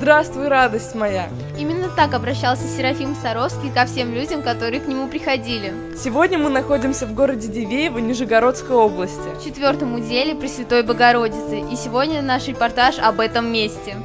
Здравствуй, радость моя! Именно так обращался Серафим Саровский ко всем людям, которые к нему приходили. Сегодня мы находимся в городе Дивеево Нижегородской области. В 4-м уделе Пресвятой Богородицы, и сегодня наш репортаж об этом месте.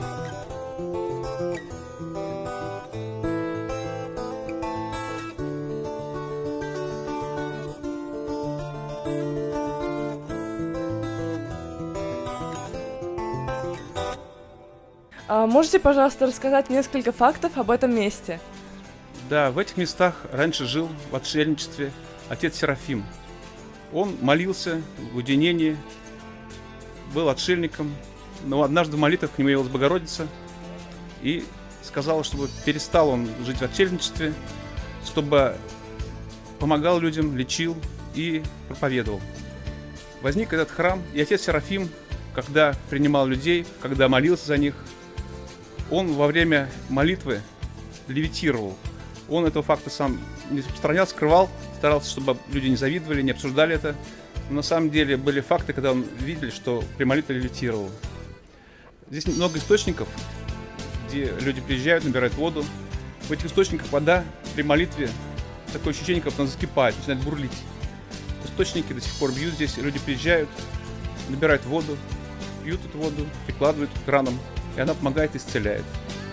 Можете, пожалуйста, рассказать несколько фактов об этом месте? Да, в этих местах раньше жил в отшельничестве отец Серафим. Он молился в уединении, был отшельником, но однажды в молитвах к нему явилась Богородица и сказала, чтобы перестал он жить в отшельничестве, чтобы помогал людям, лечил и проповедовал. Возник этот храм, и отец Серафим, когда принимал людей, когда молился за них, он во время молитвы левитировал. Он этого факта сам не распространял, скрывал, старался, чтобы люди не завидовали, не обсуждали это. Но на самом деле были факты, когда он видели, что при молитве левитировал. Здесь много источников, где люди приезжают, набирают воду. В этих источниках вода при молитве, такое ощущение, как она закипает, начинает бурлить. Источники до сих пор бьют здесь, люди приезжают, набирают воду, пьют эту воду, прикладывают к ранам, и она помогает и исцеляет.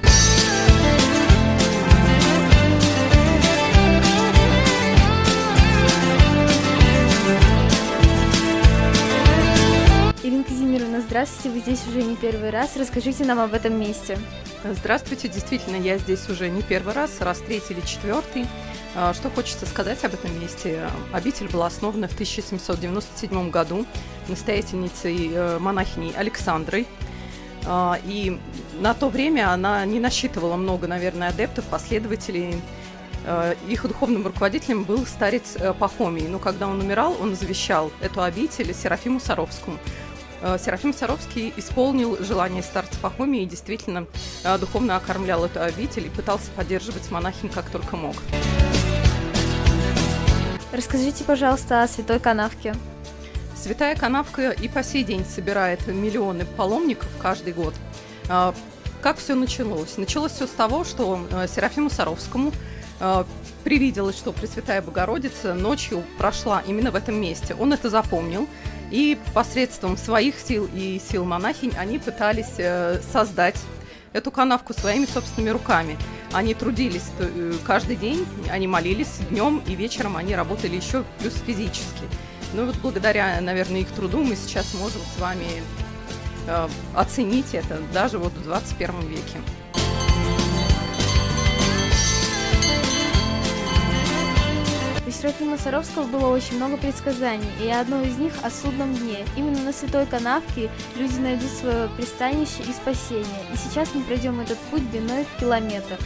Ирина Казимировна, здравствуйте, вы здесь уже не первый раз. Расскажите нам об этом месте. Здравствуйте, действительно, я здесь уже не первый раз третий или четвертый. Что хочется сказать об этом месте? Обитель была основана в 1797 году настоятельницей монахиней Александрой. И на то время она не насчитывала много, наверное, адептов, последователей. Их духовным руководителем был старец Пахомий. Но когда он умирал, он завещал эту обитель Серафиму Саровскому. Серафим Саровский исполнил желание старца Пахомия и действительно духовно окормлял эту обитель и пытался поддерживать монахинь как только мог. Расскажите, пожалуйста, о Святой Канавке. Святая Канавка и по сей день собирает миллионы паломников каждый год. Как все началось? Началось все с того, что Серафиму Саровскому привиделось, что Пресвятая Богородица ночью прошла именно в этом месте. Он это запомнил, и посредством своих сил и сил монахинь они пытались создать эту канавку своими собственными руками. Они трудились каждый день, они молились днем и вечером, они работали еще плюс физически. Ну и вот благодаря, наверное, их труду мы сейчас можем с вами оценить это даже вот в 21 веке. У Серафима Саровского было очень много предсказаний, и одно из них о судном дне. Именно на Святой Канавке люди найдут свое пристанище и спасение. И сейчас мы пройдем этот путь длиной в километр.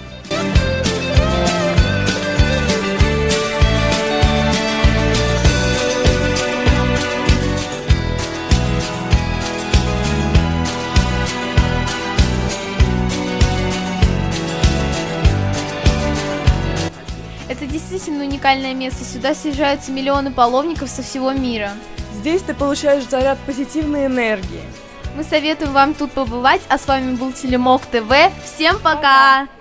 Это действительно уникальное место. Сюда съезжаются миллионы паломников со всего мира. Здесь ты получаешь заряд позитивной энергии. Мы советуем вам тут побывать, а с вами был Телемок ТВ. Всем пока!